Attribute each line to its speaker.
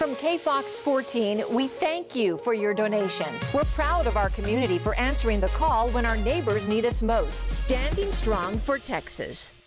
Speaker 1: from KFOX 14, we thank you for your donations. We're proud of our community for answering the call when our neighbors need us most. Standing strong for Texas.